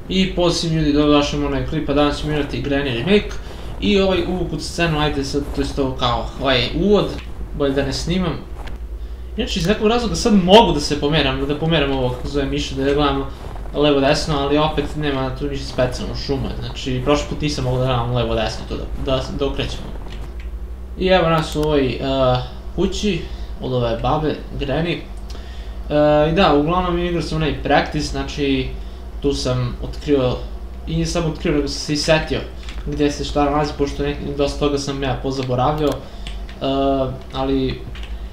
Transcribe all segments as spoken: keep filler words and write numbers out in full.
I pozivim ljudi da došlim onaj klipa, danas ćemo igrati Granny remake. I ovaj uvuk u scenu, ajde sad, to je to kao ovaj uvod, bolje da ne snimam. Inače, iz nekog razloga sad mogu da se pomeram, da pomeram ovo kako zove miša, da gledam levo desno, ali opet nema tu ništa specijalno šuma, znači prošli put nisam mogu da gledam levo desno to da okrećemo. I evo nas u ovoj kući od ove babe, Granny. I da, uglavnom igrao sam onaj practice, znači tu sam otkrio, i nisam otkrio nego sam se i setio gdje se šta nalazi, pošto dosta toga sam ja pozaboravljao, ali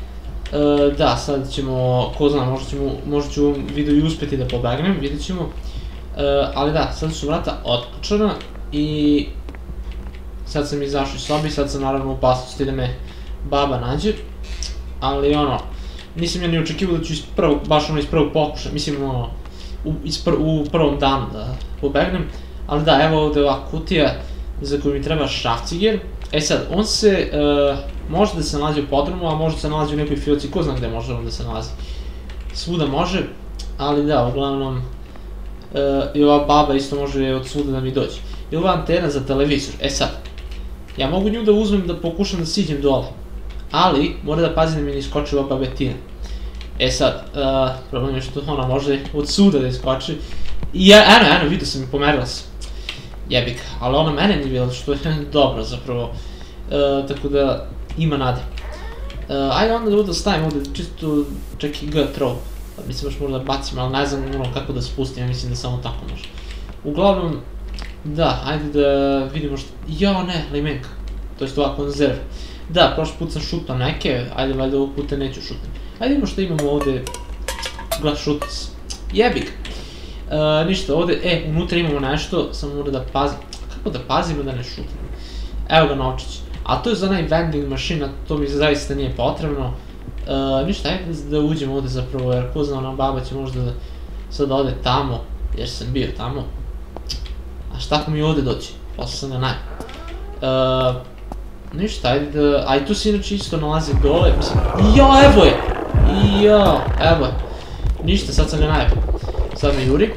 da, sad ćemo, ko zna, možda ću u ovom videu i uspjeti da pobegnem, vidjet ćemo, ali da, sad su vrata otključana i sad sam izašao iz sobi, sad sam naravno u opasnosti da me baba nađe, ali ono, nisam ja ni očekivao da ću iz prvog, baš ono iz prvog pokušaja, mislim ono, u prvom danu da pobegnem, ali da, evo ovdje ova kutija za koju mi treba šrafciger. E sad, on se, može da se nalazi u podrumu, a može da se nalazi u nekoj fioci, ko zna gde može on da se nalazi. Svuda može, ali da, uglavnom, i ova baba isto može od svuda da mi dođe. I ova antena za televizor, e sad, ja mogu nju da uzmem da pokušam da siđem dole, ali mora da pazim da mi ne iskoči ova babetina. E sad, problem je što ona može od svuda da iskoči. I eno, eno, vidio sam i pomerila se. Jebika, ali ona mene nije bila, što je dobro zapravo. Tako da, ima nade. Ajde onda da ovdje stavim ovdje, čisto čak i G throw. Mislim baš možda bacim, ali ne znam kako da spustim, ja mislim da samo tako može. Uglavnom, da, ajde da vidimo što... Jao ne, limenka. To jest ova konzerva. Da, prošli put sam šutao neke, ajde valjda ovog puta neću šutim. Ajde vidimo što imamo ovdje. Glas šutac. Jebik. Ništa, ovdje, e, unutra imamo nešto, samo mora da pazim. Kako da pazimo da ne šutim? Evo ga novčić. A to je za onaj vending mašina, to mi zaista nije potrebno. Ništa, ajde da uđemo ovdje zapravo, jer ko zna, ona baba će možda sad ode tamo, jer sam bio tamo. A šta ako mi ovdje dođe? Posle sam ga najem. Ništa, ajde da... A i tu se inače isto nalazi dole, mislim... Jao, evo je! Jao, evo je. Ništa, sad sam ga najem. Sad me juri.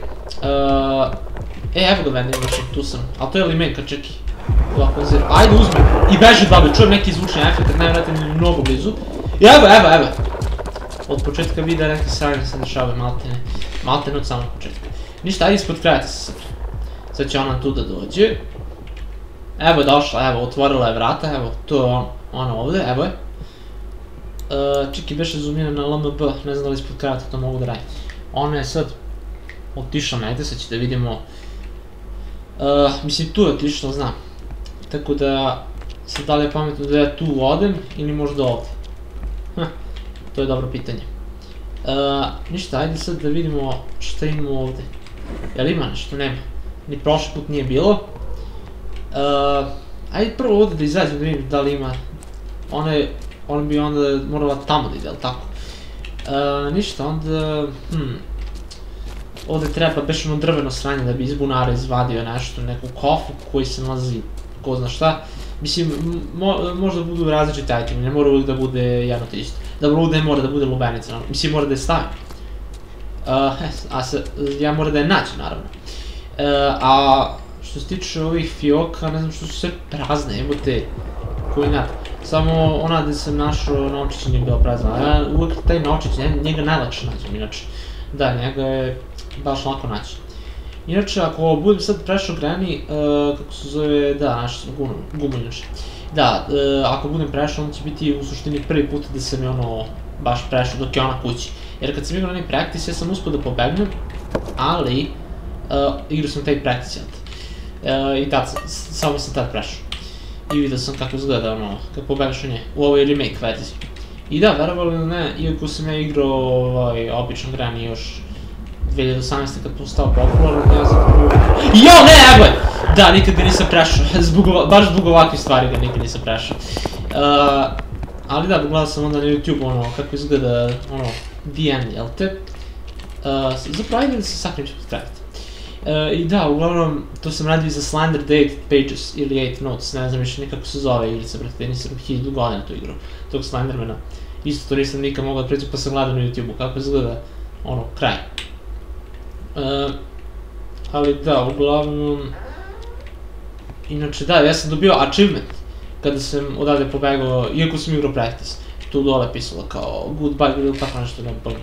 E, evo ga vending mašin, tu sam. Ali to je limenka, čeki. Ajde uzmem. I beži od babe, čujem neki zvučni efekt, najvratno mi je mnogo blizu. Evo, evo, evo. Od početka videa neke sranje se dešavaju, maltene. Maltene od samog početka. Ništa, ajde ispod kraja se sad. Sad će ona tu da dođe. Evo je došla, evo, otvorila je vrata, evo, to je ona ovdje, evo je. Čeki, beše zoomira na L M B, ne znam da li ispod kraja to mogu da radim. Ona je sad otišla negde, sad će da vidimo. Mislim, tu je otišla, znam. Tako da, sad da li je pametno da ja tu odem ili možda ovdje? To je dobro pitanje. Ništa, ajde sad da vidimo šta imamo ovdje. Jel ima nešto? Nema. Ni prošli put nije bilo. Ajde prvo ovdje da izađem da vidim da li ima. Ona bi onda morala tamo da ide, ali tako? Ništa, onda... Ovdje treba baš ono drveno sranje da bi iz bunara izvadio nešto, neku kofu koji se nalazi ko zna šta. Mislim, možda budu različite itemi, ne mora uvijek da bude jedno te isto. Dobro, ovdje mora da bude lubenica, mislim mora da je stavim. A ja mora da je naći, naravno. A što se tiče ovih fioka, ne znam što su sve prazne, evo te koji nad. Samo ona gdje sam našao novčić nije bila prazna, a ja uvijek taj novčić, njega najlakše nađem, inače. Da, njega je baš lako naći. Inače, ako budem sad prešao Granny, kako se zove, da, našao sam gumu inače. Da, ako budem prešao, on će biti u suštini prvi put da sam je ono baš prešao dok je ona kući. Jer kad sam igrao onaj practice, ja sam uspio da pobegnem, ali igrao sam taj practice, i tad, samo sam tad prešao. I vidio sam kako izgleda ono, kako pobegaš u nje, u ovoj remake verziji. I da, verovali ili ne, iako sam ja igrao obično Granny još dve hiljade osamnaeste kad postao popularan, ja zapravo... Jao, ne, evo je! Da, nikad ga nisam prešao, baš zbog ovakvih stvari ga nikad nisam prešao. Ali da, gledao sam onda na YouTube ono, kako izgleda, ono, the end, jel te? Zapravo, ajde da se sakrijem ću potkrajati. I da, uglavnom, to sam radio za Slender eight Pages ili eight Notes, ne znam više nikako se zove igrica, brate, nisam hiljadu godina to igrao, tog Slendermana. Isto to nisam nikad mogao da pređem, pa sam gledao na YouTube-u kako izgleda, ono, kraj. Ali da, uglavnom... Inače da, ja sam dobio achievement kada sam odavde pobegao, iako sam igrao practice. Tu dole pisalo kao goodbye ili tako nešto, ne pogledam.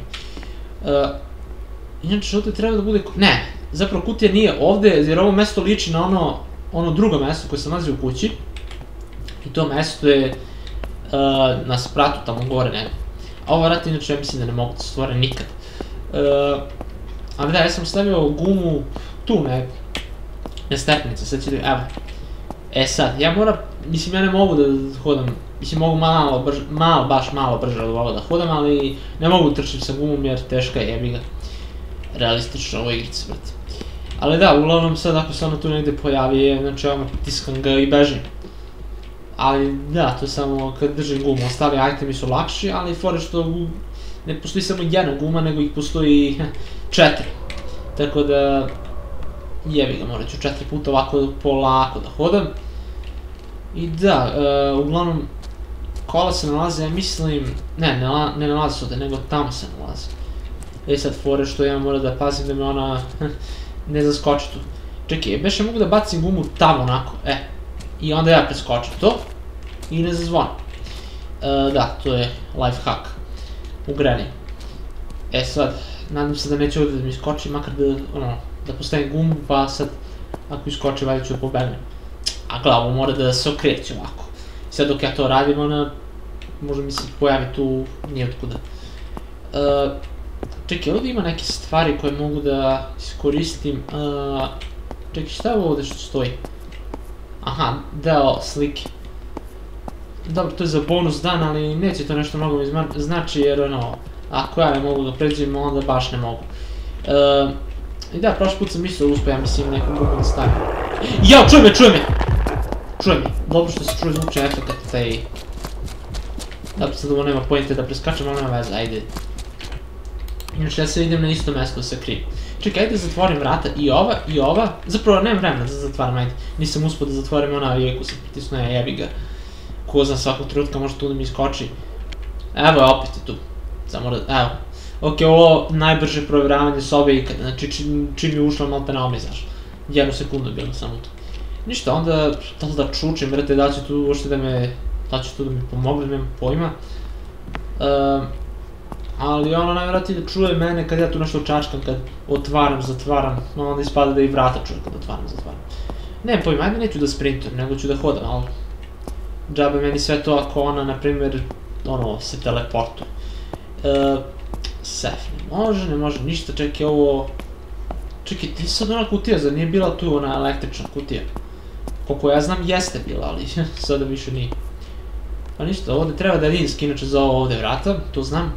Inače ovdje treba da bude... Ne, zapravo kutija nije ovdje jer ovo mesto liči na ono ono drugo mesto koje se nalazi u kući. I to mesto je na spratu tamo gore negdje. A ova vrata inače ja mislim da ne mogu da se stvore nikad. Ali da, ja sam stavio gumu tu negdje. Na stepnice, sad ću da... evo. E sad, ja moram, mislim ja ne mogu da hodam, mislim mogu malo brže, malo, baš malo brže od ovoga da hodam, ali ne mogu trčiti sa gumom jer teška je, jebi ga. Realistično ovo igrice, brate. Ali da, uglavnom sad ako se ono tu negdje pojavi, znači ono tiskam ga i bežim. Ali da, to je samo kad držim gumu, ostali itemi su lakši, ali fore što ne postoji samo jedna guma, nego ih postoji četiri. Tako da, jebi ga, morat ću četiri puta ovako polako da hodam. I da, uglavnom, kola se nalaze, ja mislim, ne, ne nalaze se ovdje, nego tamo se nalaze. E sad fore što ja moram da pazim da me ona ne zaskoči tu. Čekaj, beš ja mogu da bacim gumu tamo onako, e. I onda ja preskočim to i ne zazvonim. Da, to je life hack u Granny. E sad, nadam se da neće ovdje da mi skoči, makar da, ono, da postavim gumu, pa sad, ako iskoči, valjda ću da pobegnem. A glavo mora da se okreće ovako. Sad dok ja to radim, ona, možda mi se pojavi tu nijotkuda. Čekaj, ovdje ima neke stvari koje mogu da iskoristim. Čekaj, šta je ovo ovdje što stoji? Aha, deo slike. Dobro, to je za bonus dan, ali neće to nešto mnogo mi znači, jer ono, ako ja ne mogu da pređem, onda baš ne mogu. I da, prošli put sam mislio uspio, ja mislim, nekom mogu da stavim. Jao, čuj me, čuj me! Čuj me, dobro što se čuje zvučni efekt, taj... Da, sad ovo nema pojente da preskačem, ali nema veze, ajde. Inače, ja sad idem na isto mesto da se krijem. Čekaj, ajde zatvorim vrata i ova, i ova. Zapravo, nemam vremena da zatvaram, ajde. Nisam uspio da zatvorim ona, iako sam pritisnuo, ja jebi ga. Ko zna, svakog trenutka može tu da mi iskoči. Evo je, opet je tu. Samo da, evo. Ok, ovo najbrže provjeravanje sobe ikad, znači čim je ušla malo te na ome, znaš. Jednu sekundu je bilo samo to. Ništa, onda, da li da čučim, vrete, da će tu uopšte da me, da će tu da mi pomogne, nemam pojma. Ali ono najvjerojatnije da čuje mene kad ja tu nešto čačkam, kad otvaram, zatvaram, onda ispada da i vrata čuje kad otvaram, zatvaram. Nemam pojma, ajde neću da sprintujem, nego ću da hodam, ali... Džabe meni sve to ako ona, na primjer, ono, se teleportuje. Sef, ne može, ne može ništa, čekaj ovo... Čekaj, ti sad ona kutija, zar nije bila tu ona električna kutija? Koliko ja znam jeste bila, ali sada više nije. Pa ništa, ovdje treba da je dinski, inače za ovo ovdje vrata, to znam.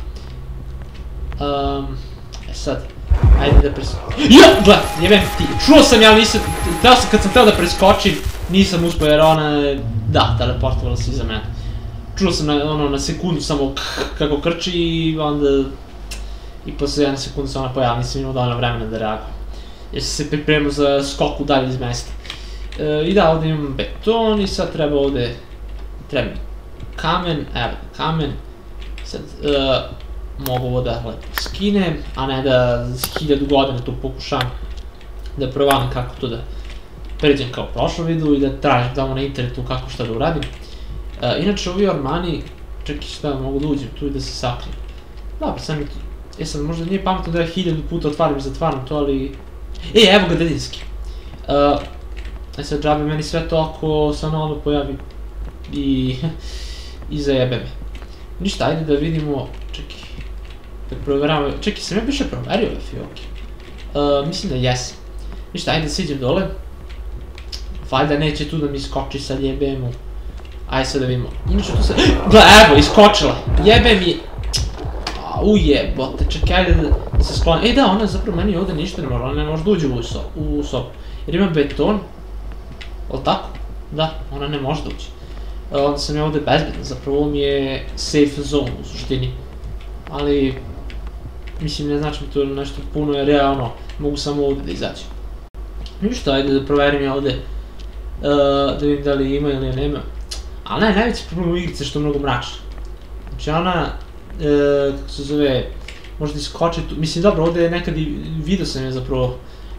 E sad, ajde da preskočim. Ja, gled, jebem ti, čuo sam ja, nisam, kad sam htio da preskočim, nisam uspio jer ona, da, teleportovala se iza mene. Čuo sam ono na sekundu samo kako krči i onda, i posle jedne sekunde se ona pojavila, nisam imao dovoljno vremena da reagujem. Jer sam se pripremio za skok udalje iz mesta. I da, ovdje imam beton i sad treba ovdje, treba mi kamen, evo kamen. Sad, mogu ovo da lepo skinem, a ne da hiljadu godina tu pokušam da provalim kako to da pređem kao u prošlom videu i da tražim tamo na internetu kako šta da uradim. Inače ovi ormani, čekaj šta mogu da uđem tu i da se sakrijem. Dobro, sad mi to, e sad možda nije pametno da ja hiljadu puta otvaram i zatvaram to, ali... E, evo ga dedinski. E sad džabe meni sve to ako se ono ono pojavi i... i zajebe me. Ništa, ajde da vidimo, čekaj, da provjeravamo, čekaj, sam ja biše proverio ove fioke? Mislim da jesam. Ništa, ajde da siđem dole. Valjda neće tu da mi iskoči sad jebe mu. Ajde sad da vidimo, inače tu sad, gle, evo, iskočila, jebe mi. Ujebote, čekaj, ajde da se sklonim. Ej da, ona zapravo meni ovdje ništa ne može, ona ne može da uđe u sobu. Jer ima beton, ali tako? Da, ona ne može da uđe. Onda sam ja ovdje bezbedan, zapravo ovo mi je safe zone u suštini. Ali, mislim ne znači mi to nešto puno jer ja ono, mogu samo ovdje da izađem. Ništa, ajde da proverim ja ovdje, da vidim da li ima ili nema. Ali ne, najveći problem u igrice je što je mnogo mračno. Znači ona, kako se zove, možda iskoči tu, mislim dobro, ovdje nekad i vidio sam je zapravo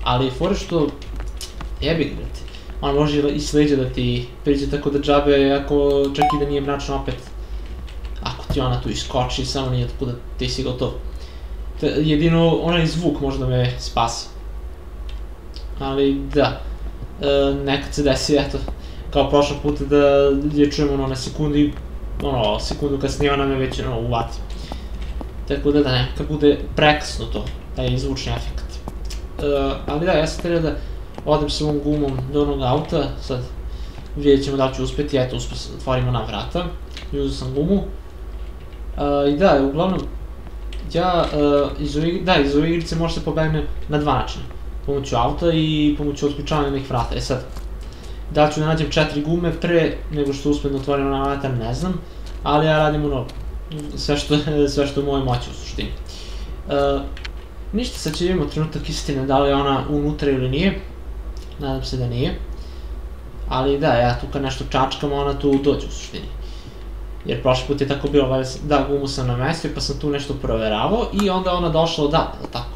ali fore što jebi ga ti. On može i s leđa da ti priđe tako da džabe, ako čak i da nije mračno opet. Ako ti ona tu iskoči, samo nije tako da ti si gotov. Jedino onaj zvuk možda me spasi. Ali da, nekad se desi, eto, kao prošla puta da je čujem ono na sekundi, ono, sekundu kasnije ona me već ono uvati. Tako da da neka bude prekasno to, taj zvučni efekt. Ali da, ja sam trebao da odem sa ovom gumom do onog auta, sad vidjet ćemo da li ću uspeti, eto, uspio sam da otvorimo na vrata, uzeo sam gumu. I da, uglavnom, ja, da, iz ove igrice može se pobegne na dva načina. Pomoću auta i pomoću otključavanja nekih vrata. E sad, da li ću da nađem četiri gume pre nego što uspijem da otvorim na vrata, ne znam, ali ja radim ono, sve što je u mojoj moći u suštini. Ništa, sad će vidimo trenutak istine, da li je ona unutra ili nije. Nadam se da nije. Ali da, ja tu kad nešto čačkam, ona tu dođe u suštini. Jer prošli put je tako bilo, da, gumu sam namestio, pa sam tu nešto proveravao i onda ona došla odavde, ili tako?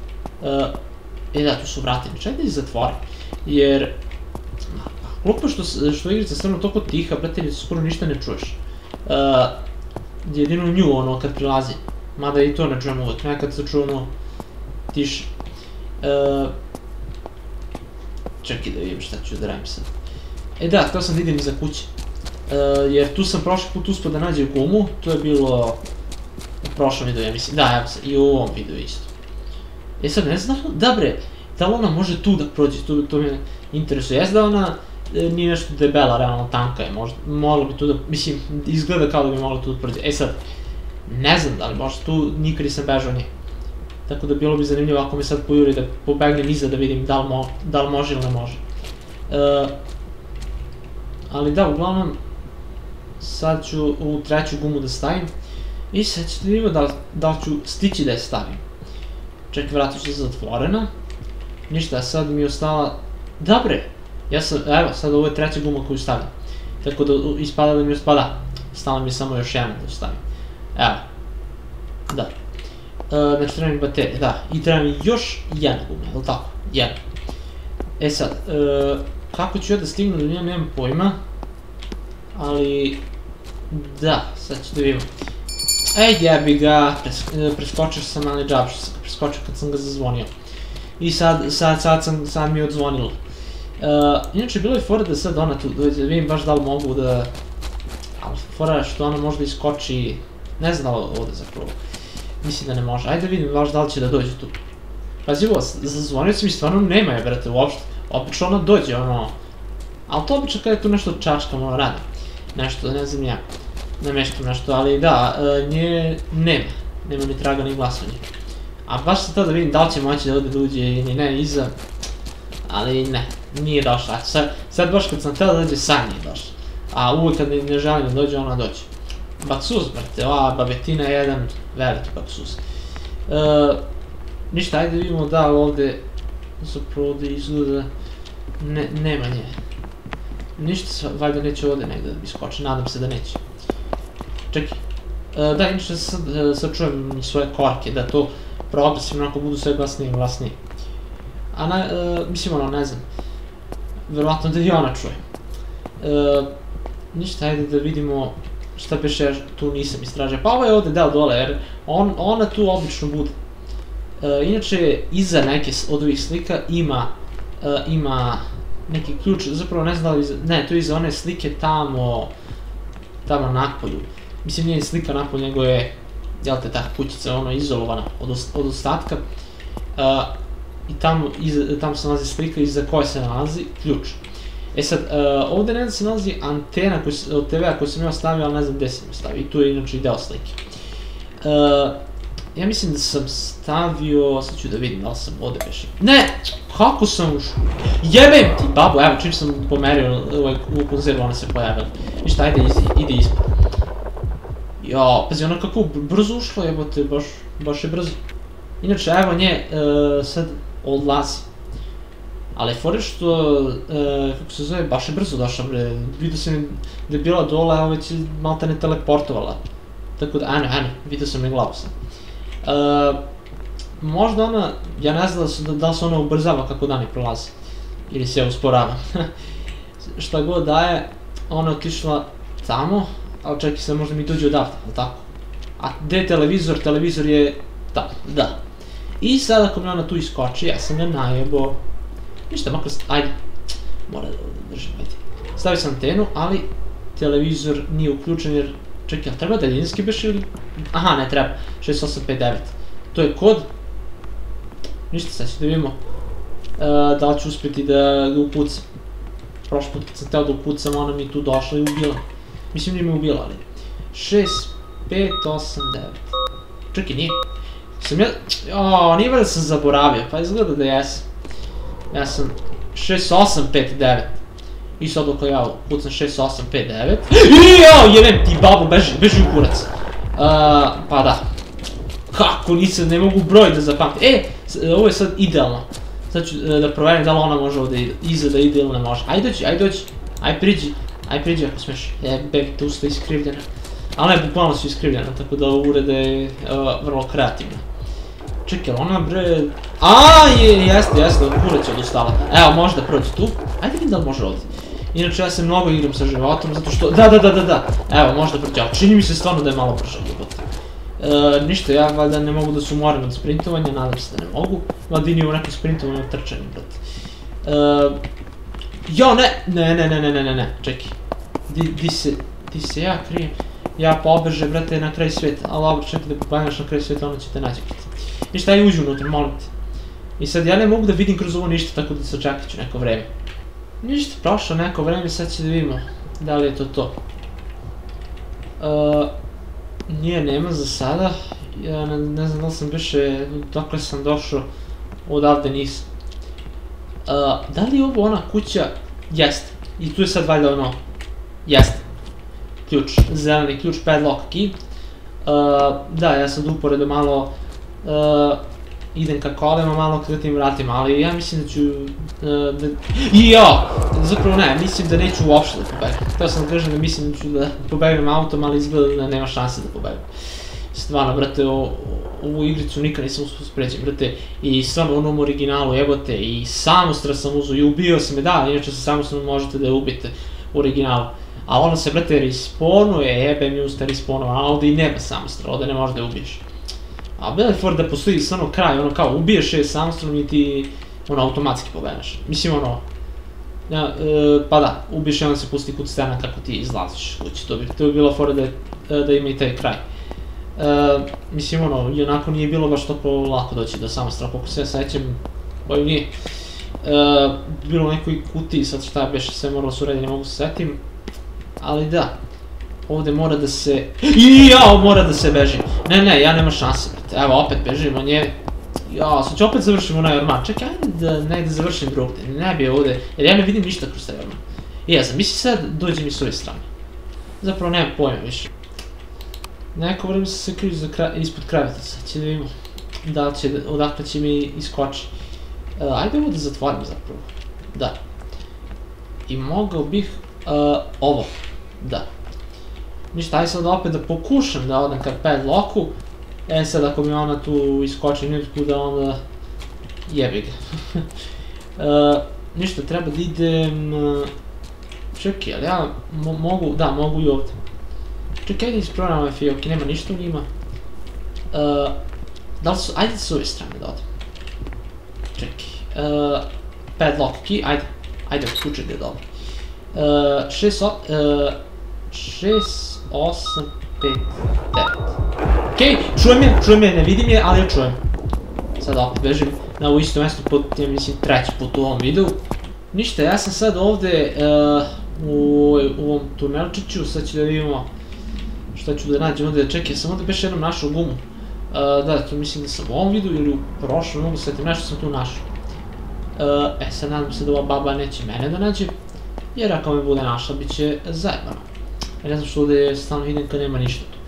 E da, tu su vratili, čekaj da ih zatvorim, jer... Glupo što igrica stvarno toliko tiha, brate, skoro ništa ne čuješ. Jedino nju, ono, kad prilazi. Mada i to ne čujem uvek, nekad se čuje ono... tiše. Čekaj da vidim šta ću da radim sad. E da, htio sam da idem iza kuće. Jer tu sam prošli put uspio da nađem gumu, to je bilo... u prošlom videu, ja mislim, da, evo se, i u ovom videu isto. E sad, ne znam, da bre, da li ona može tu da prođe, to me interesuje. Jes da ona nije nešto debela, realno tanka je, možda, mogla bi tu da, mislim, izgleda kao da bi mogla tu da prođe. E sad, ne znam da li možda tu, nikad nisam bežao nje. Tako da bilo bi zanimljivo ako me sad pojuri da pobegnem iza da vidim da li može ili ne može. Ali da, uglavnom, sad ću u treću gumu da stavim i sad ću da vidimo da li ću stići da je stavim. Čekaj, vrata su zatvorena. Ništa, sad mi je ostala... Da bre! Ja sam, evo, sad ovo je treća guma koju stavim. Tako da ispada da mi ospada. Stala mi je samo još jedna da stavim. Evo. Da. Znači treba mi baterije, da. I treba mi još jedna guma, je li tako? Jedna. E sad, kako ću ja da stignu do nje, nemam pojma. Ali... Da, sad ću da vidimo. Ej, jebi ga, preskočio sam, ali džab što sam ga preskočio kad sam ga zazvonio. I sad, sad, sad sam, sad mi je odzvonilo. Inače, bilo je fora da sad ona tu dođe, da vidim baš da li mogu da... Ali fora je što ona možda iskoči... Ne znam da li ovde zapravo. Mislim da ne može, ajde da vidim baš da li će da dođe tu. Pazi ovo, zazvonio sam i stvarno nema je, brate, uopšte. Obično ona dođe, ono... Ali to obično kada je tu nešto čačkam, ono, radi. Nešto, ne znam ja. Nameštam nešto, ali da, nje nema. Nema ni traga ni glasa nje. A baš sam to da vidim da li će moći da ovde da uđe ili ne iza. Ali ne, nije došla. Sad baš kad sam htela da dođe, sad nije došla. A uvijek kad ne želim da dođe, ona dođe. Baksus, brate, ova babetina je jedan veliki baksus. Ništa, ajde vidimo da li ovde zapravo ovde izgleda nema nje. Ništa, valjda neće ovde negde da bi skoči, nadam se da neće. Čekaj, da, inače sad čujem svoje korke, da to probesim, onako budu sve glasnije i glasnije. A mislim ono, ne znam, verovatno da i ona čuje. Ništa, ajde da vidimo šta beše, ja tu nisam istražio. Pa ovo je ovde deo dole, jer ona tu obično bude. Inače, iza neke od ovih slika ima ima neki ključ, zapravo ne znam da li, ne, to je iza one slike tamo tamo napolju. Mislim, nije slika napolju, nego je, jel te, ta kućica, ono, izolovana od ostatka. I tamo se nalazi slika iza koje se nalazi ključ. E sad, ovde ne znam da se nalazi antena od te ve-a koju sam ja ostavio, ali ne znam gde sam je stavio. I tu je inače i deo slike. Ja mislim da sam stavio, sad ću da vidim da li sam ovde beše. Ne! Kako sam ušao? Jebem ti, babo, evo, čim sam pomerio u konzervu, ona se pojavila. Ništa, ajde, ide ispod. Jo, pazi, ona kako brzo ušla, jebote, baš je brzo. Inače, evo nje, sad odlazi. Ali fore što, kako se zove, baš je brzo došla, bre. Vidio sam da je bila dole, evo već je malta ne teleportovala. Tako da, eno, eno, vidio sam je glavu sad. možda ona, ja ne znam da li se ona ubrzava kako dani prolaze, ili se usporava. Šta god da je, ona je otišla tamo, ali čekaj se, možda mi dođe odavde, ali tako? A gde je televizor? Televizor je tamo, da. I sad ako mi ona tu iskoči, ja sam ga najebo. Ništa, makar, ajde. Mora da držim, ajde. Stavio sam antenu, ali televizor nije uključen jer... Čekaj, ali treba daljinski beš ili... Aha, ne treba. šest osam pet devet. To je kod. Ništa, sad ću da vidimo da li ću uspjeti da ga upucam. Prošli put kad sam teo da upucam, ona mi je tu došla i ubila. Mislim, nije mi ubila, ali... šest pet osam devet. Čekaj, nije. Sam ja... Oooo, nije da sam zaboravio, pa izgleda da jesam. Ja sam šest osam pet devet. I sad dok ja pucam šest osam pet devet. Iiii, jebem ti babo, beži, beži u kurac. Pa da. Kako nisam, ne mogu broj da zapamtim. E, ovo je sad idealno. Sad ću da proverim da li ona može ovdje iza da ide ili ne može. Ajde dođi, ajde dođi. Aj priđi, aj priđi ako smeš. Jebem te usta iskrivljena. Ali ne, bukvalno su iskrivljena, tako da ureda je vrlo kreativna. Čekaj, ona bre... Aaaa, jeste, jeste, kurac je odustala. Evo, može da prođe tu. Ajde vidim da li može ovdje. Inače, ja se mnogo igram sa životom, zato što... Da, da, da, da, da. Evo, može da prođe, ali čini mi se stvarno da je malo brže jebote. Ništa, ja valjda ne mogu da se umorim od sprintovanja, nadam se da ne mogu. Valjda i nije u nekom sprintovanju od trčanju, brate. Jo, ne, ne, ne, ne, ne, ne, ne, ne, čekaj. Di se, di se ja krijem. Ja pobeže, brate, na kraj sveta, ali dobro, čekaj da poplanjaš na kraj sveta, ona će te naći. Ništa, aj uđu unutra, molim te. I sad ja ne mogu da vidim kroz ovo ništa, tako da se očekat ću neko vreme. Ništa, prošlo neko vreme, sad će da vidimo da li je to to. Nije, nema za sada. Ja ne znam da li sam biše, dokle sam došao, odavde nisam. Da li je ovo ona kuća? Jeste. I tu je sad valjda ono, jeste. Ključ, zeleni ključ, padlock key. Da, ja sad uporedo malo idem ka kolima, malo kada tim vratima, ali ja mislim da ću... Ijo! Zapravo ne, mislim da neću uopšte da pobegnem. Htio sam da kažem da mislim da ću da pobegnem autom, ali izgleda da nema šanse da pobegnem. Stvarno, brate, ovu igricu nikad nisam uspio spređen, brate, i stvarno u onom originalu jebote, i samostra sam uzao i ubio sam je, da, inače sa samostrom možete da je ubite u originalu. A ono se, brate, respawnuje, jebe mi usta respawnova, a ovdje i nema samostra, ovdje ne možeš da je ubiješ. A bilo je for da postoji stvarno kraj, ono kao ubiješ je samostrom i ti ono automatski pobegneš. Mislim ono, pa da, ubiješ je onda se pusti kut stena kako ti izlaziš kući, to bi bilo for da ima i taj kraj. Mislim ono, i onako nije bilo baš toliko lako doći do samostra, koliko se ja sećam, boju nije. Bilo u nekoj kutiji, sad šta beš sve moralo se urediti, ne mogu se setim. Ali da, ovdje mora da se... I jao, mora da se beži. Ne, ne, ja nema šanse, brate. Evo, opet bežim od nje. Jao, sad ću opet završim onaj orman. Čekaj, ajde da ne da završim drugdje. Ne bi ovdje, jer ja ne vidim ništa kroz taj orman. I ja sam, misli sad dođe mi s ove strane. Zapravo nemam pojma više. Neko vreme se se kriju ispod kreveta, sad će da vidimo. Da li će, odakle će mi iskoči. Ajde ovo da zatvorim zapravo. Da. I mogao bih... ovo. Da. Ništa, aj sad opet da pokušam da odem ka padlocku. E sad ako mi ona tu iskoči nitku da onda jebi ga. Ništa, treba da idem... Čekaj, ali ja mogu, da, mogu i ovdje. Čekaj, ajde isprovam ovaj fioki, nema ništa u njima. Da li su, ajde s ove strane da odem. Čekaj, padlock key, ajde, ajde, uključaj ga dobro. šest, osam, pet, devet. Okej, čujem je, čujem je, ne vidim je, ali ja čujem. Sad opet bežim na ovo isto mjesto, ja mislim treći put u ovom videu. Ništa, ja sam sad ovdje u ovom tunelčiću, sad ću da vidimo šta ću da nađem ovdje, čekaj, sam ovdje beš jednom našao gumu. Da, to mislim da sam u ovom videu ili u prošlom, mogu svetim, nešto sam tu našao. E, sad nadam se da ova baba neće mene da nađe. Jer ako me bude našla, bit će zajebano. Ne znam što ovdje stalno idem kad nema ništa tu.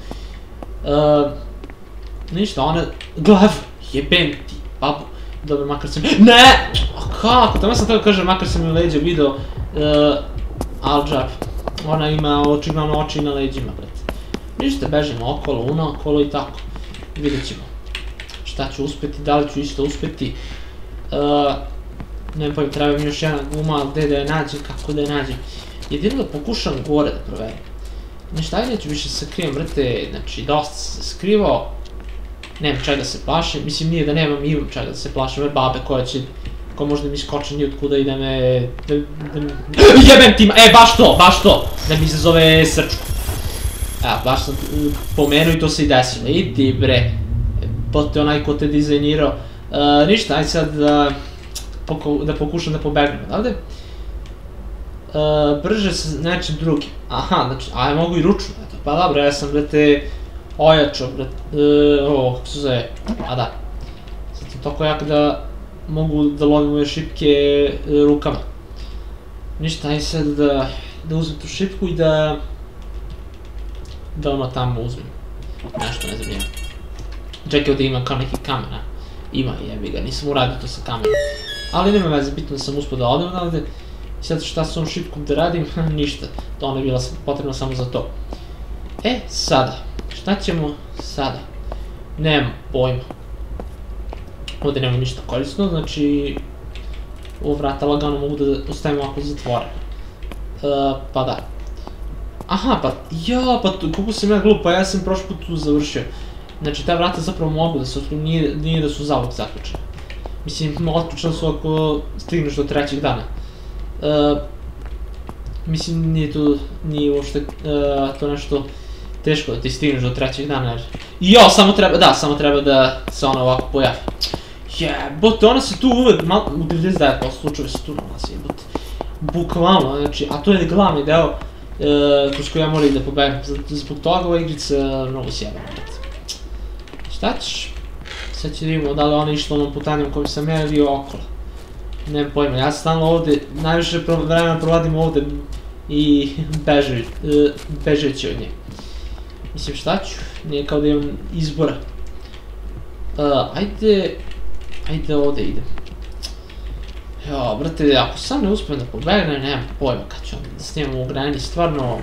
Ništa, ona... Glav! Jebem ti, babu. Dobro, makar sam... Ne! Kako? Tamo sam tako kažem, makar sam mi leđa video. Al džab. Ona ima očigledno oči na leđima, brate. Ništa, bežimo okolo, unaokolo i tako. Vidjet ćemo. šta ću uspeti, da li ću isto uspeti. Ne pojim, treba mi još jedna guma, ali gde da je nađem, kako da je nađem. Jedino da pokušam gore da proverim. Nešto, ajde neću više se krijem, brate, znači dosta se skrivao. Nemam čega da se plašim, mislim nije da nemam, imam čega da se plašim, ove babe koja će, ko možda mi skoče nije otkuda i da me, jebem ti, e baš to, baš to, da mi izazove srčku. Evo, baš sam pomenuo i to se i desilo, idi bre, bote onaj ko te dizajnirao. Ništa, ajde sad da pokušam da pobegnem odavde. Brže sa nečim drugim, aha, znači, aj mogu i ručno, eto, pa dobro, ja sam, brate, ojačo, brate, ovo, kako se zove, a da, sad sam toliko jak da mogu da lovim ove šipke rukama. Ništa, ajde sad da uzmem tu šipku i da, da ono tamo uzmem, nešto, ne znam ja. Čekaj, ovdje ima kao neki kamen, a, ima, jebi ga, nisam uradio to sa kamenom, ali nema veze, bitno da sam uspio da odem odavde. Sad šta s ovom šipkom da radim, ništa, to ona je bila potrebna samo za to. E, sada, šta ćemo sada? Nemam pojma. Ovdje nema ništa korisno, znači ovo vrata lagano mogu da ostavim ovako zatvoreno. Pa da. Aha, pa, ja, pa kako sam ja glup, pa ja sam prošli put tu završio. Znači ta vrata zapravo mogu da se otkriju, nije da su zavuk zaključene. Mislim, otključene su ako stigneš do trećeg dana. Mislim, nije to, nije uopšte to nešto teško da ti stigneš do trećeg dana, jer... Jo, samo treba, da, samo treba da se ona ovako pojavi. Jebote, ona se tu uvek, u devedeset devet posto slučajeva se tu nalazi, jebote. Bukvalno, znači, a to je glavni deo kroz koji ja moram da pobegnem. Zbog toga ova igrica mnogo sjebana. Šta ćeš? Sad ću da vidimo da li ona išla onom putanjom kojim sam ja ili okolo. Nemam pojma, ja stalno ovde, najviše vremena provadim ovde i bežeći od nje. Mislim, šta ću? Nije kao da imam izbora. Ajde, ajde ovde idem. Jo, brate, ako sam ne uspijem da pobegnem, nemam pojma kad ću da snimam u grani, stvarno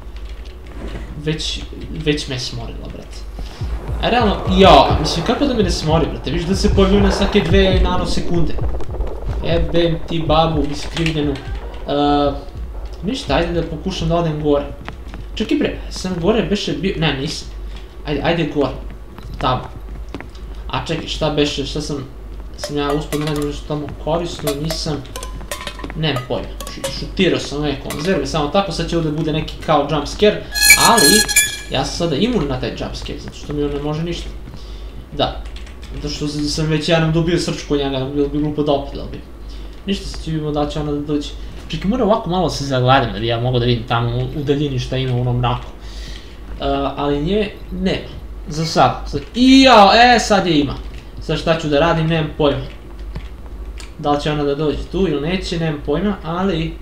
već me je smorila, brate. A realno, jo, mislim, kako da me ne smori, brate, viš da se pojavljaju na svake dve nanosekunde. Jebem ti babu iskrivljenu. Ništa, ajde da pokušam da odem gore. Čekaj bre, sam gore beše bio, ne nisam. Ajde, ajde gore, tamo. A čekaj, šta beše, šta sam, sam ja uspio da nađem nešto tamo korisno, nisam, nemam pojma. Šutirao sam ove konzerve, samo tako, sad će ovdje bude neki kao jumpscare, ali ja sam sada imun na taj jumpscare, zato što mi on ne može ništa. Da, zato što sam već ja nam dobio srčku od njega, bilo bi glupo da opet bi. Ništa, sad ću vidimo da će ona da dođe. Čekaj, moram ovako malo se zagledam, da ja mogu da vidim tamo u daljini šta ima u onom mraku. Ali nje nema, za sad. I jao, e, sad je ima. Sad šta ću da radim, nemam pojma. Da li će ona da dođe tu ili neće, nemam pojma, ali...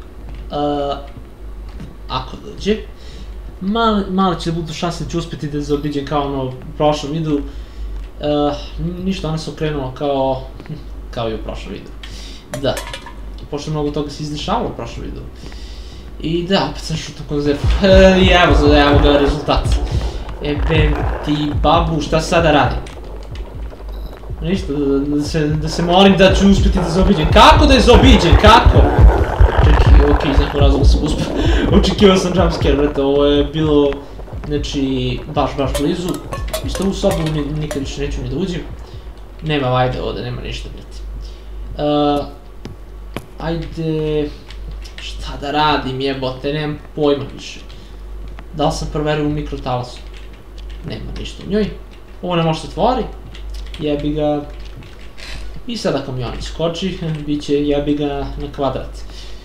Ako dođe... Malo će da budu šanse da ću uspjeti da zaobiđem kao ono u prošlom videu. Ništa, ona se okrenula kao... kao i u prošlom videu. Da. Pošto mnogo toga se izdešavalo u prošlom videu. I da, opet sam šutao konzervu. I evo, evo ga rezultat. Jebem ti babu, šta sada radim? Ništa, da se molim da ću uspjeti da zaobiđem. Kako da je zaobiđem, kako? Čekaj, okej, iz nekog razloga sam uspio. Očekivao sam jumpscare, brate, ovo je bilo, znači, baš, baš blizu. Ništa, u sobu nikad više neću ni da uđem. Nema vajde ovde, nema ništa, brate. Ajde, šta da radim, jebote, nemam pojma više. Da li sam proverio u mikrotalasu? Nema ništa u njoj. Ovo ne može se otvori. Jebi ga. I sada kamion iskoči, bit će jebi ga na kvadrat.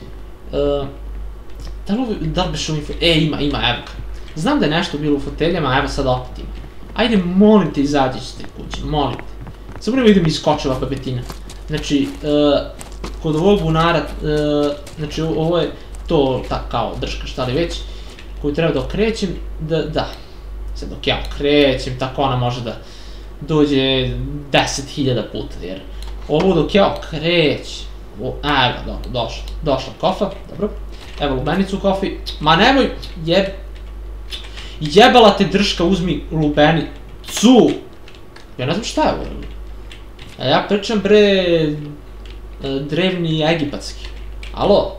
Da li biš u info... E, ima, ima, evo ga. Znam da je nešto bilo u foteljama, evo sada opet ima. Ajde, molim te, izađi iz te kuće, molim te. Samo ne vidim iskočila papetina. Znači, kod ovog bunara, znači ovo je to tak kao drška šta li već, koju treba da okrećem, da, da. Sad dok ja okrećem, tako ona može da dođe deset hiljada puta, jer ovo dok ja okrećem, a evo, dobro, došla, došla kofa, dobro, evo lubenicu u kofi, ma nemoj, jeb, jebala te drška, uzmi lubenicu, ja ne znam šta je ovo, A ja pričam bre drevni egipatski. Alo?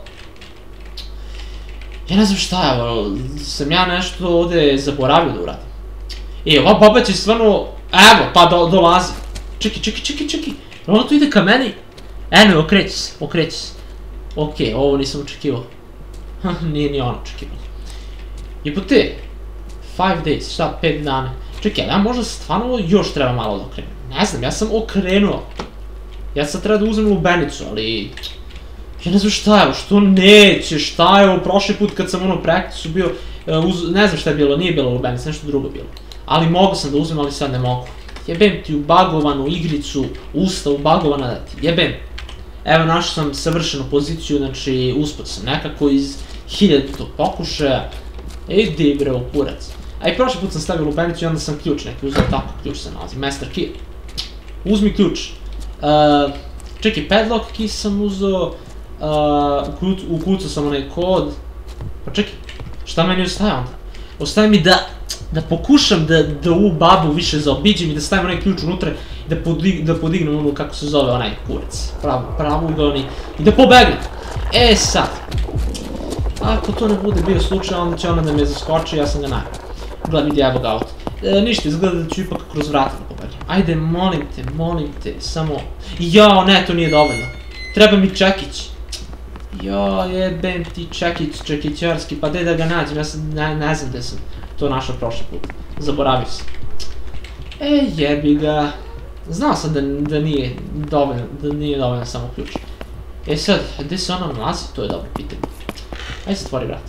Ja ne znam šta je ovo, sam ja nešto ovde zaboravio da uradim. E, ova baba će stvarno, evo, pa dolazi. Čekaj, čekaj, čekaj, čekaj, ona tu ide ka meni. Eno, okreći se, okreći se. Okej, ovo nisam očekivao. Nije ni ona očekivao. Jebote, five days, šta, pet dana. Čekaj, ali ja možda stvarno još treba malo da okrenem. Ne znam, ja sam okrenuo. Ja sad treba da uzmem lubenicu, ali... Ja ne znam šta je ovo, što neće, šta je ovo, prošli put kad sam ono u praktisu bio, ne znam šta je bilo, nije bilo lubenica, nešto drugo bilo. Ali mogu sam da uzmem, ali sad ne mogu. Jebem ti u bagovanu igricu, usta u bagovana da ti jebem. Evo našao sam savršenu poziciju, znači uspod sam nekako iz hiljaditog pokušaja. Edi bre u kurac. A i prošli put sam stavio lubenicu i onda sam ključ neki uzeo, tako ključ se nalazi, master key. Uzmi ključ. Čekaj, padlock key sam uzeo, ukucao sam onaj kod. Pa čekaj, šta meni ostaje onda? Ostaje mi da, da pokušam da ovu babu više zaobiđem i da stavim onaj ključ unutra i da podignem ono kako se zove onaj kurac. Pravugalni. I da pobegnem. E sad. Ako to ne bude bio slučaj, onda će ona da me zaskoči, ja sam ga najao. Gleda vidi, evo ga auto. Ništa, izgleda da ću ipak kroz vrata da pobegnem. Ajde, molim te, molim te, samo... Jao, ne, to nije dovoljno. Treba mi čekić. Jao, jebem ti čekić, čekićarski, pa gde da ga nađem, ja sam, ne znam gde sam to našao prošli put. Zaboravio sam. E, jebi ga. Znao sam da nije dovoljno, da nije dovoljno samo ključ. E sad, gde se ona nalazi, to je dobro pitanje. Ajde se otvori vrat.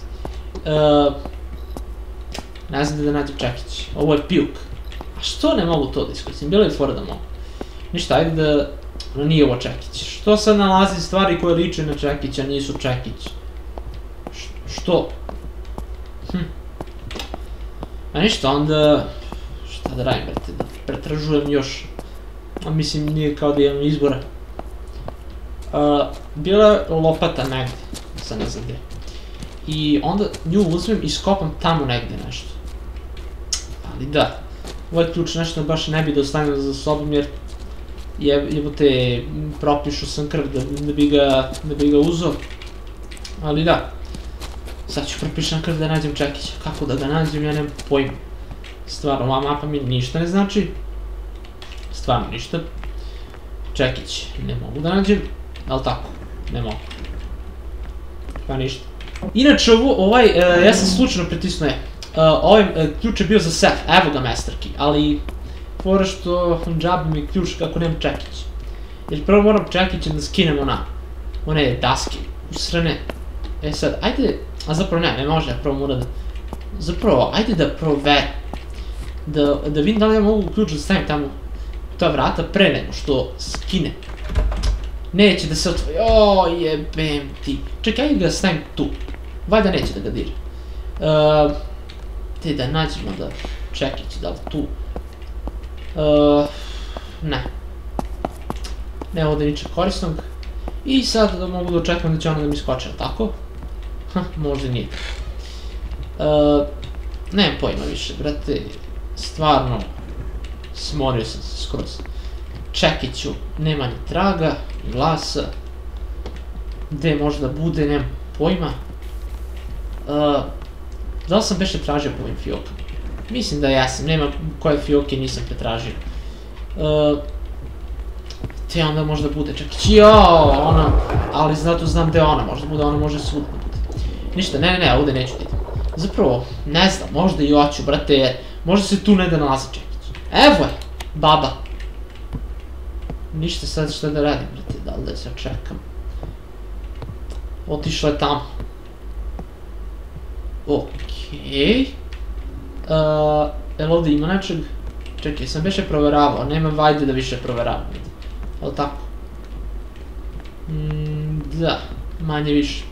Ne znam da nađem čekić. Ovo je pijuk. A što ne mogu to da iskoristim? Bilo je fora da mogu. Ništa, ajde da... Nije ovo čekić. Što sad nalazi stvari koje liče na čekić, a nisu čekić? Što? Hm. A ništa, onda... Šta da radim, brate? Da pretražujem još. A mislim, nije kao da imam izbora. Bila je lopata negde. Sad ne znam gde. I onda nju uzmem i skopam tamo negde nešto. Ali da, ovaj ključ nešto baš ne bi da ostavim za sobom jer jebote, propišu sam krv da bi ga uzeo. Ali da, sad ću propišem krv da nađem čekića. Kako da ga nađem, ja nemam pojma. Stvarno, ova mapa mi ništa ne znači. Stvarno ništa. Čekić ne mogu da nađem, ali tako, ne mogu. Pa ništa. Inače, ovaj, ja sam slučajno pritisnuo je. Ovaj ključ je bio za sef, evo ga master key, ali fora što džabi mi ključ kako nemam čekić. Jer prvo moram čekićem da skinem ona, one daske, usrane. E sad, ajde, a zapravo ne, ne može, ja prvo moram da, zapravo, ajde da proverim. Da vidim da li ja mogu ključ da stavim tamo ta vrata pre nego što skinem. Neće da se otvori, ooo jebem ti. Čekaj, ajde ga stavim tu. Valjda neće da ga dira. Te da nađemo da čekić, da li tu. Ne. Ne ovde ničeg korisnog. I sad da mogu da očekujem da će ona da mi skoče, ali tako? Ha, možda nije. Nemam pojma više, brate. Stvarno, smorio sam se skroz. Čekiću, nema ni traga, ni glasa. Gde možda bude, nemam pojma. Da li sam beše tražio po ovim fiokama? Mislim da jesam, nema koje fioke nisam pretražio. Te onda možda bude čekić, jao, ona, ali zato znam gde ona možda bude, ona može svud da bude. Ništa, ne, ne, ne, ovde neću da idem. Zapravo, ne znam, možda i hoću, brate, jer možda se tu ne da nalazi čekić. Evo je, baba. Ništa sad šta da radim, brate, da li da se čekam. Otišla je tamo. Okej. Jel ovde ima nečeg? Čekaj, sam beše proveravao, nema vajde da više proveravam. Jel tako? Da, manje više.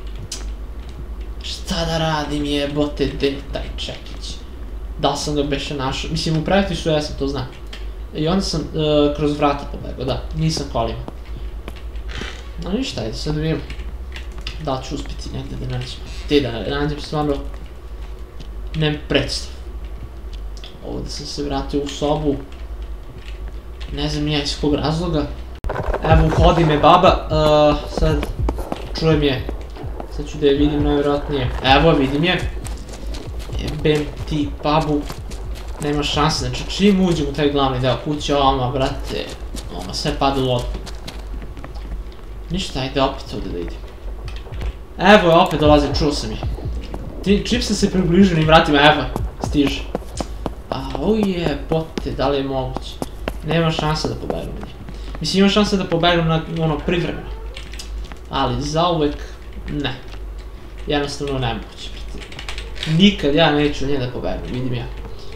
Šta da radim jebote, gde taj čekić? Da li sam ga beše našao? Mislim, u praktisu ja sam to znam. I onda sam kroz vrata pobegao, da, nisam kolima. No ništa, ajde sad da vidim. Da li ću uspjeti negde da nađem. Te da nađem stvarno nemam predstav. Ovdje sam se vratio u sobu. Ne znam ja iz kog razloga. Evo, uhodi me baba, sad čujem je, sad ću da je vidim najvjerojatnije, evo vidim je, jebem ti babu, nema šanse, znači čim uđem u taj glavni deo kuće, oma brate, oma sve pada u lodu. Ništa, ajde opet ovdje da idem. Evo je, opet dolazi, čuo sam je. Čim sam se približio njim vratima, evo je, stiže. Au je, bote, da li je moguće? Nema šanse da pobegnu njih. Mislim, ima šanse da pobegnu na ono privremeno. Ali zauvek, ne. Jednostavno nemoguće. Nikad ja neću nje da pobegnu, vidim ja.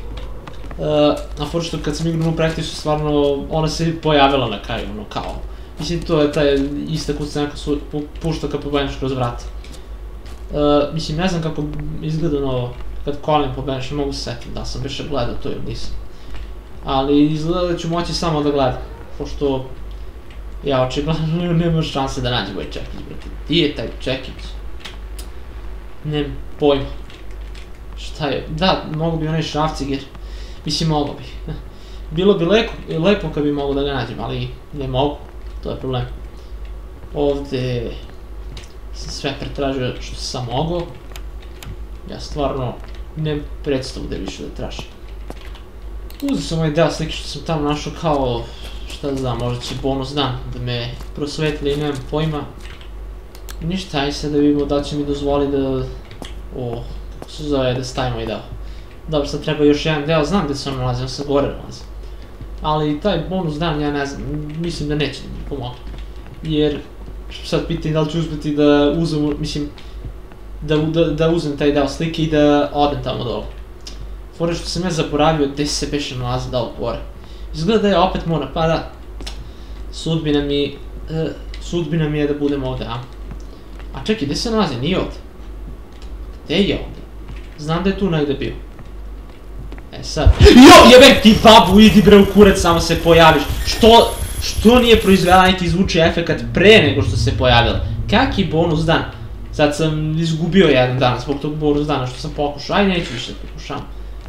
A fora što kad sam igrao u praktisu, stvarno, ona se pojavila na kraju, ono, kao. Mislim, to je taj ista kucana kad su pušta kad pobegneš kroz vrata. Mislim, ne znam kako izgleda ono, kad kolim pobegneš, ne mogu se setiti da sam više gledao to ili nisam. Ali izgleda da ću moći samo da gledam, pošto ja očigledno nema šanse da nađem ovaj čekić, brate. Gdje je taj čekić? Nemam pojma. Šta je? Da, mogu bi onaj šrafciger. Mislim, mogu bi. Bilo bi lepo kad bi mogu da ga nađem, ali ne mogu. To je problem. Ovdje sam sve pretražio što sam mogao. Ja stvarno nemam predstavu da više da tražim. Uzeo sam ovaj deo slike što sam tamo našao kao, šta znam, možda će bonus dan da me prosvetli i nemam pojma. Ništa, aj sad da vidimo da će mi dozvoli da, o, kako se zove, da stavimo ovaj deo. Dobro, sad treba još jedan deo, znam gde se on nalazi, on se gore nalazi. Ali taj bonus dan, ja ne znam, mislim da neće da mi pomoći. Jer, sad pitam da li ću uspjeti da uzem, mislim, da uzem taj deo slike i da odem tamo dole. Fore što sam ja zaboravio gde se beše nalazi dao gore. Izgleda da je opet mora, pa da. Sudbina mi, sudbina mi je da budem ovde, a? A čekaj, gde se nalazi? Nije ovde. Gde je ovde? Znam da je tu negde bio. E sad... Jo, jebem ti babu, idi bre u kurac, samo se pojaviš. Što, što nije proizvela neki zvuči efekat pre nego što se pojavila? Kaki bonus dan? Sad sam izgubio jedan dan zbog tog bonus dana što sam pokušao, aj neću više da pokušavam.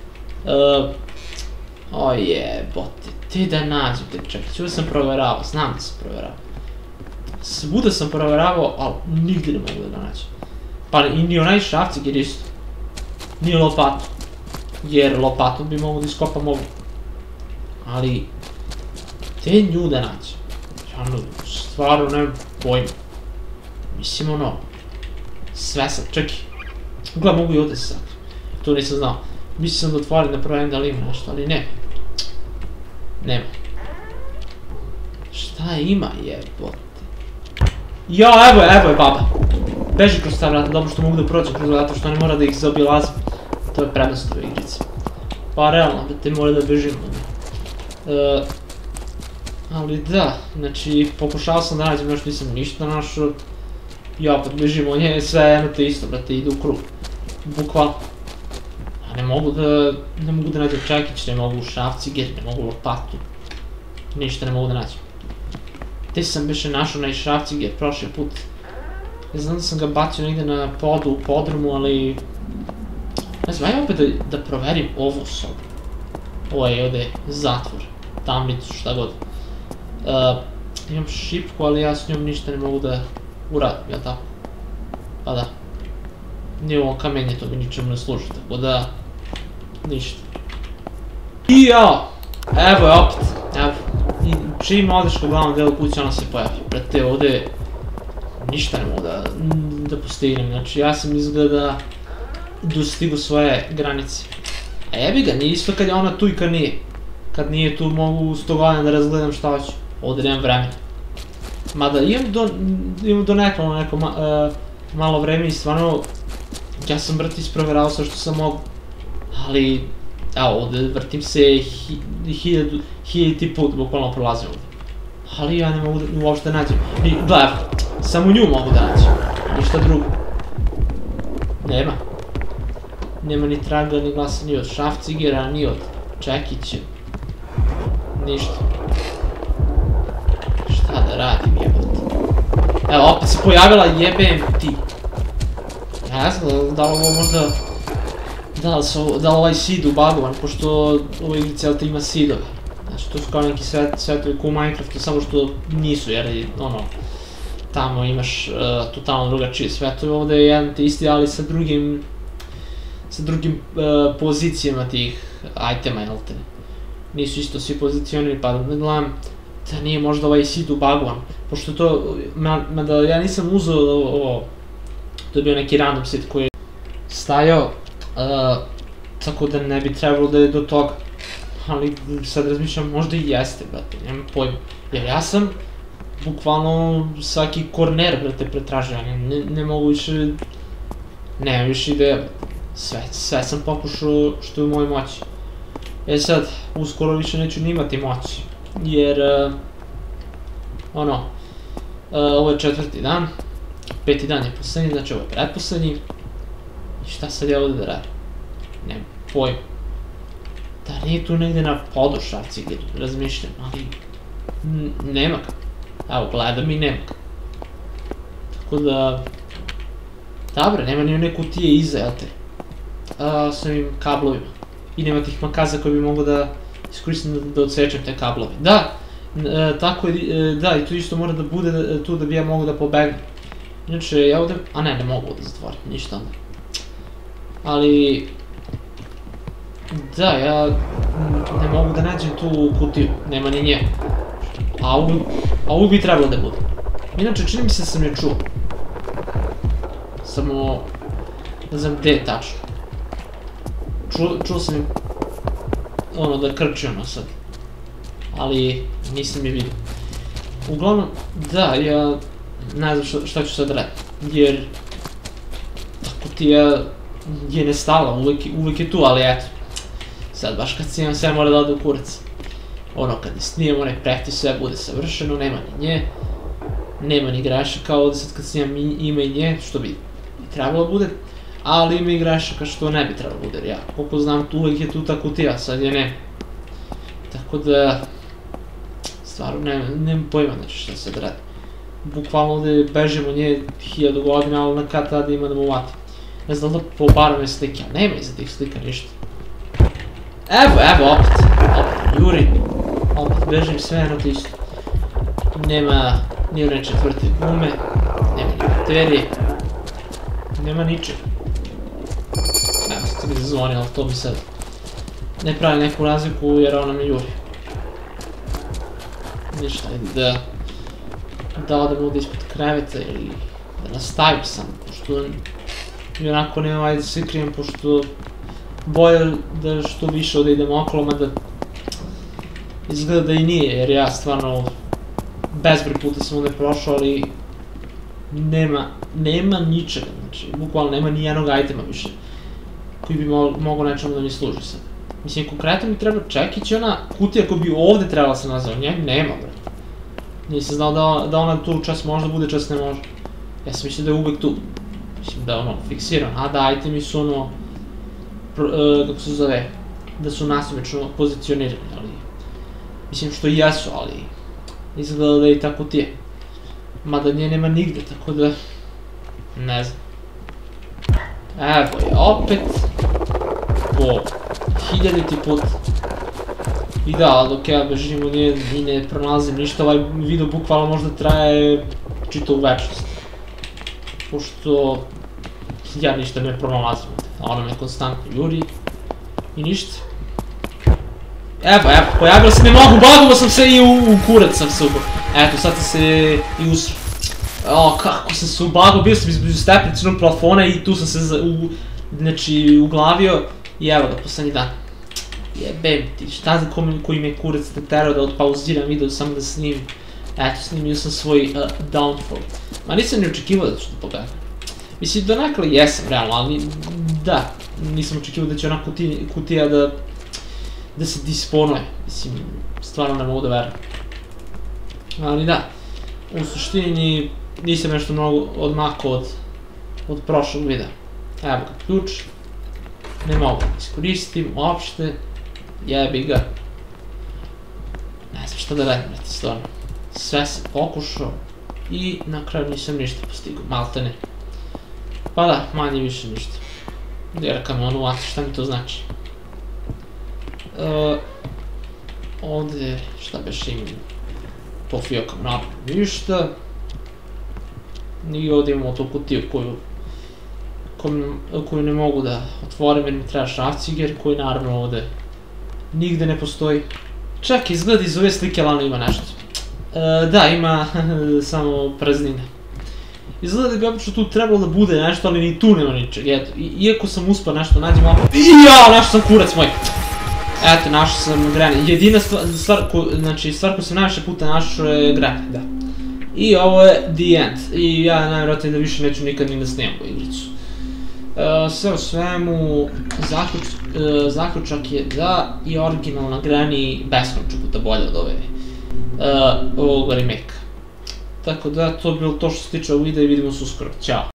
O jebote, te da nađem te čekić, ovdje sam proveravao, znam da sam proveravao. Svuda sam proveravao, ali nigdje ne mogu da nađem. Pa i ni onaj šrafciger isto. Nije lopatu. Jer lopatom bi mogu da iskopam ovo. Ali, te nju da nađem. Ja stvarno nemam pojma. Mislim ono, sve sad, čekaj. Gledaj, mogu i ovdje sad. To nisam znao. Mislim sam da otvorim da proverim da li ima nešto, ali ne. Nema. Šta ima jebote? Jo, evo je, evo je baba. Beži kroz ta vrata, dobro što mogu da prođem kroz vrata, što ne mora da ih zaobilazim. To je prednost ove igrice. Pa realno, da te mora da bežim. Ali da, znači pokušao sam da nađem, još nisam ništa našao. I opet bežim od nje, sve jedno te isto, brate, ide u krug. Bukvalno. A ne mogu da, ne mogu da nađem čekić, ne mogu šrafciger, ne mogu lopatu. Ništa ne mogu da nađem. Te sam beše našao onaj šrafciger prošli put. Ne znam da sam ga bacio negde na podu u podrumu, ali... Ne znam, ajde opet da proverim ovu sobu. Ovo je ovde zatvor, tamnicu, šta god. Imam šipku, ali ja s njom ništa ne mogu da uradim, jel tako? Pa da. Nije ovo kamenje, to mi ničemu ne služi, tako da... Ništa. I jao! Evo je opet, evo. Čim odeš u glavnom delu kuće, ona se pojavi. Brate, ovde... Ništa ne mogu da postignem, znači ja sam izgleda... dostigu svoje granice. A jebi ga, nije isto kad je ona tu i kad nije. Kad nije tu mogu sto godina da razgledam šta hoću. Ovdje nemam vremena. Mada imam do nekako neko malo vremena i stvarno ja sam brati isproveravao sve što sam mogu. Ali, evo ovdje vrtim se hiljaditi put, bukvalno prolazim ovdje. Ali ja ne mogu uopšte da nađem. Gledaj, samo nju mogu da nađem. Ništa drugo. Nema. Nema ni traga, ni glasa, ni od šrafcigera, ni od čekića. Ništa. Šta da radim, jebote? Evo, opet se pojavila, jebem ti. Ja ne znam da li ovo možda... Da li ovaj seed ubagovan, pošto ovo igrica ima seedove. Znači, to su kao neki svetovi ko u Minecraftu, samo što nisu, jer ono, tamo imaš totalno drugačije svetove, ovde je jedan te isti, ali sa drugim, sa drugim pozicijama tih itema, jel te? Nisu isto svi pozicionirani, pa da gledam da nije možda ovaj seed ubagovan, pošto to, mada ja nisam uzeo ovo, to je bio neki random seed koji je stajao, tako da ne bi trebalo da je do toga, ali sad razmišljam, možda i jeste, brate, nemam pojma, jer ja sam bukvalno svaki korner, brate, pretražio, ne mogu više, nemam više ideja, sve sam pokušao što je u mojoj moći. E sad, uskoro više neću ni imati moći, jer, ono, ovo je četvrti dan, peti dan je poslednji, znači ovo je pretposlednji, i šta sad ja ovde da radim? Nemam pojma. Da nije tu negde na podušavci gdje razmišljam, ali nema ga. Evo, gledam i nema ga. Tako da, dobro, nema ni one kutije iza, jel te? S ovim kablovima. I nema tih makaza koji bi mogo da iskoristim da odsečem te kablove. Da, tako je, da, i tu isto mora da bude tu da bi ja mogo da pobegnem. Inače, ja ovde, a ne, ne mogu da zatvorim, ništa onda. Ali, da, ja ne mogu da nađem tu kutiju, nema ni nje. A ovu bi trebalo da bude. Inače, čini mi se da sam je čuo. Samo, ne znam gde je tačno. Čuo sam je, ono, da krči ono sad. Ali, nisam je vidio. Uglavnom, da, ja ne znam šta ću sad raditi. Jer, ta kutija je nestala, uvek je tu, ali eto. Sad, baš kad snimam sve mora da ode u kurac. Ono, kad ne snimam, onaj preti sve bude savršeno, nema ni nje. Nema ni grešaka, ovde sad kad snimam ima i nje, što bi trebalo bude. Ali ima i grešaka što ne bi trebalo bude, jer ja, koliko znam, uvek je tu ta kutija, sad je ne. Tako da, stvarno, nemam pojma, znači šta sad radi. Bukvalno ovde bežemo nje hiljadu godina, ali na kad tada ima da mu uvati. Ne znam da pobaram je slike, ali nema iza tih slika ništa. Evo, evo, opet, opet, juri, opet bežim sve jedno to isto. Nema ni one četvrte gume, nema ni baterije, nema ničega. Evo, sad mi zazvoni, ali to bi sad ne pravi neku razliku jer ona me juri. Ništa, da da odem ovde ispod kreveta ili da nastavim sam, pošto i onako nema ajde da se krijem, pošto bolje da što više ovde idem okolo, mada izgleda da i nije, jer ja stvarno bezbroj puta sam ovde prošao, ali nema, nema ničega, znači, bukvalno nema ni jednog itema više koji bi mogao nečemu da mi služi sad. Mislim, konkretno mi treba čekić i ona kutija koja bi ovde trebala se nazvao, njega nema, bre. Nisam znao da ona tu čas može da bude, čas ne može. Ja sam mislio da je uvek tu. Mislim da je ono fiksiran, a da itemi su ono, kako se zove, da su nasumično pozicionirani, ali mislim što i jesu, ali izgleda da je i ta kutija. Mada nje nema nigde, tako da ne znam. Evo je opet po hiljaditi put. I da, ali dok ja bežim u nje i ne pronalazim ništa, ovaj video bukvalno možda traje čitavu večnost. Pošto ja ništa ne pronalazim, a ona me konstantno juri i ništa. Evo, evo, pojavila se, ne mogu, bagao sam se i u kurac sam se ubao. Eto, sad sam se i usro. O, kako sam se ubagao, bio sam između stepničnog plafona i tu sam se, znači, uglavio i evo ga, poslednji dan. Jebem ti, šta za koji me kurac naterao da odpauziram video samo da snimim. Eto, snimio sam svoj downfall. Ma nisam ni očekivao da ću to pogledati. Mislim, donakle jesam, realno, ali da, nisam očekivao da će ona kutija da da se disponuje. Mislim, stvarno ne mogu da verujem. Ali da, u suštini nisam nešto mnogo odmakao od prošlog videa. Evo ga ključ. Ne mogu da iskoristim uopšte. Jebi ga. Ne znam šta da radim, brate, stvarno. Sve sam pokušao i na kraju nisam ništa postigao, malte ne. Pa da, manje više ništa. Jer kad me ono uvati, šta mi to znači? Ovdje, šta beš imam, to fijokam naprijed, ništa. I ovdje imamo tu kutiju koju, koju ne mogu da otvorim jer mi treba šrafciger, koji naravno ovdje nigde ne postoji. Čak izgleda iz ove slike lano ima nešto. Da, ima samo praznine. Izgleda da bi obično tu trebalo da bude nešto, ali ni tu nema ničeg, eto. Iako sam uspio nešto nađem ovako. Jao, našao sam kurac moj! Eto, našao sam Granny. Jedina stvar, znači stvar koju sam najviše puta našao je Granny, da. I ovo je The End. I ja najvjerojatnije da više neću nikad ni da snimam u igricu. Sve u svemu, zaključak je da je originalna Granny beskonačno puta bolja od ove ovoga remake. Tako da, to je bilo to što se tiče ovog videa i vidimo se uskoro. Ćao!